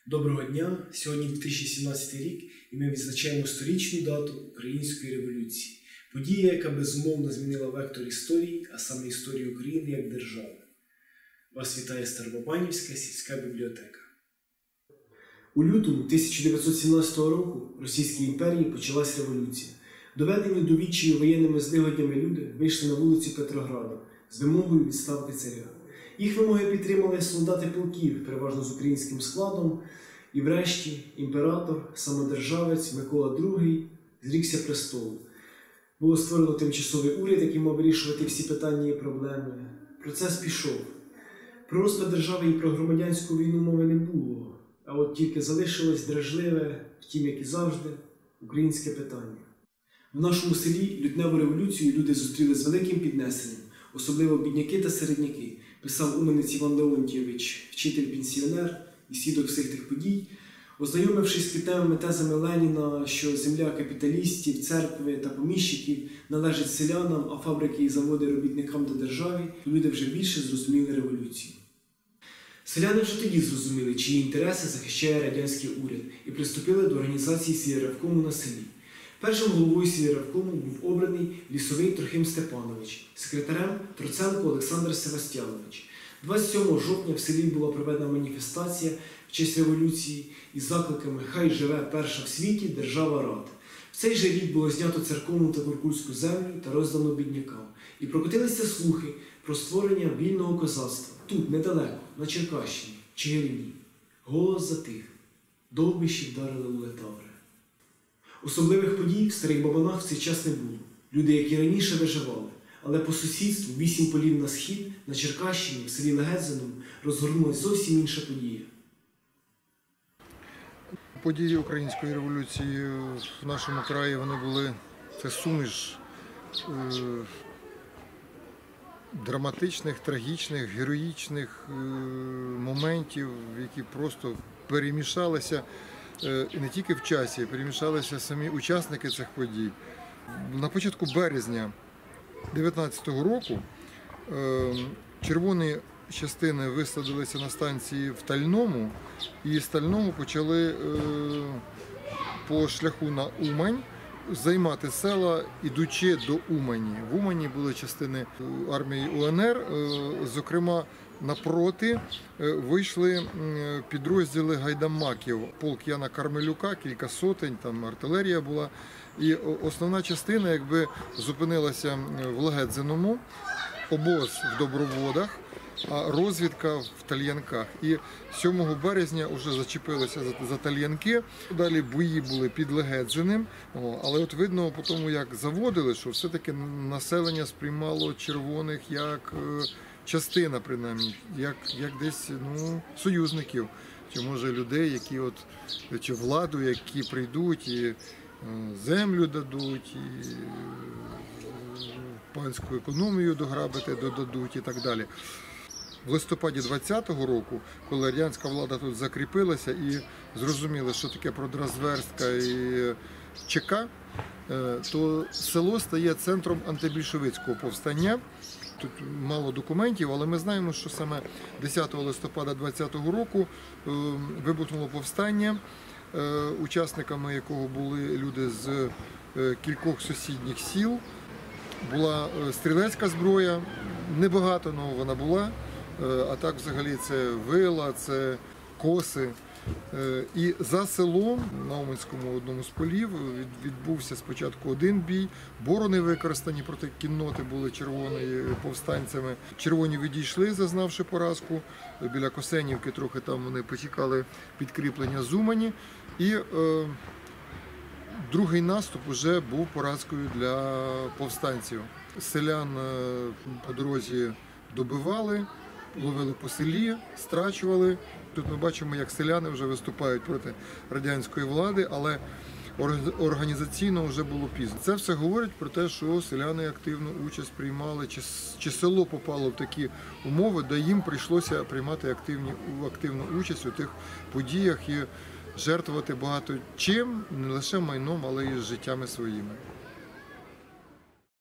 Доброго дня! Сьогодні 2017 рік і ми відзначаємо 100-річну дату Української революції. Подія, яка безумовно змінила вектор історії, а саме історію України як держави. Вас вітає Старобабанівська сільська бібліотека. У лютому 1917 року в Російській імперії почалась революція. Доведені до відчаю воєнними злигоднями люди вийшли на вулицю Петрограда з вимогою відставки царя. Їх вимоги підтримали солдати полків, переважно з українським складом, і врешті імператор, самодержавець Микола II зрікся престолу. Було створено тимчасовий уряд, який мав вирішувати всі питання і проблеми. Процес пішов. Про розпад держави і про громадянську війну мови не було, а от тільки залишилось дражливе, втім, як і завжди, українське питання. В нашому селі лютневу революцію люди зустріли з великим піднесенням, особливо бідняки та середняки, писав уманець Іван Леонтійович, вчитель-пенсіонер і свідок всіх тих подій, ознайомившись з квітневими тезами Леніна, що земля капіталістів, церкви та поміщиків належить селянам, а фабрики і заводи робітникам та державі, люди вже більше зрозуміли революцію. Селяни вже тоді зрозуміли, чиї інтереси захищає радянський уряд, і приступили до організації сільревкому на селі. Першим головою сільревкому був обраний Лісовий Трохим Степанович, секретарем Троценко Олександр Севастьянович. 27 жовтня в селі була проведена маніфестація в честь революції із закликами «Хай живе перша в світі держава Рад». В цей же рік було знято церковну та куркульську землю та роздано біднякам. І прокотилися слухи про створення вільного козацтва тут, недалеко, на Черкащині, Чигирині. Голос затих, довбищі вдарили у летаври. Особливих подій в Старих Бабанах в цей час не було. Люди, як і раніше, виживали. Але по сусідству 8 полів на схід, на Черкащині, в селі Легедзиному, розгорнулася зовсім інша подія. Події Української революції в нашому краї вони були, це суміш драматичних, трагічних, героїчних моментів, які просто перемішалися і не тільки в часі, перемішалися самі учасники цих подій. На початку березня 19-го року червоні частини висадилися на станції в Тальному, і з Тального почали по шляху на Умань займати села, ідучи до Умані. В Умані були частини армії УНР, зокрема, напроти вийшли підрозділи гайдамаків, полк Яна Кармелюка, кілька сотень, там артилерія була. І основна частина якби зупинилася в Легедзиному, обоз в Доброводах, а розвідка в Тальянках. І 7 березня вже зачепилися за Тальянки, далі бої були під Легедзиним. Але от видно по тому, як заводили, що все-таки населення сприймало червоних як частина, принаймні, як десь союзників, чи може людей, які чи владу, які прийдуть і землю дадуть, і панську економію дограбити додадуть і так далі. В листопаді 20-го року, коли радянська влада тут закріпилася і зрозуміла, що таке продразверстка і ЧК, то село стає центром антибільшовицького повстання. Тут мало документів, але ми знаємо, що саме 10 листопада 20-го року вибухнуло повстання, учасниками якого були люди з кількох сусідніх сіл. Була стрілецька зброя, небагато, але вона була, а так взагалі це вила, це коси. І за селом на Уманському одному з полів відбувся спочатку один бій, борони використані проти кінноти були червоної повстанцями. Червоні відійшли, зазнавши поразку, біля Косенівки трохи там вони почекали підкріплення з Умані. І другий наступ вже був поразкою для повстанців. Селян по дорозі добивали, ловили по селі, страчували. Тут ми бачимо, як селяни вже виступають проти радянської влади, але організаційно вже було пізно. Це все говорить про те, що селяни активну участь приймали, чи село попало в такі умови, де їм прийшлося приймати активну участь у тих подіях і жертвувати багато чим, не лише майном, але й життями своїми.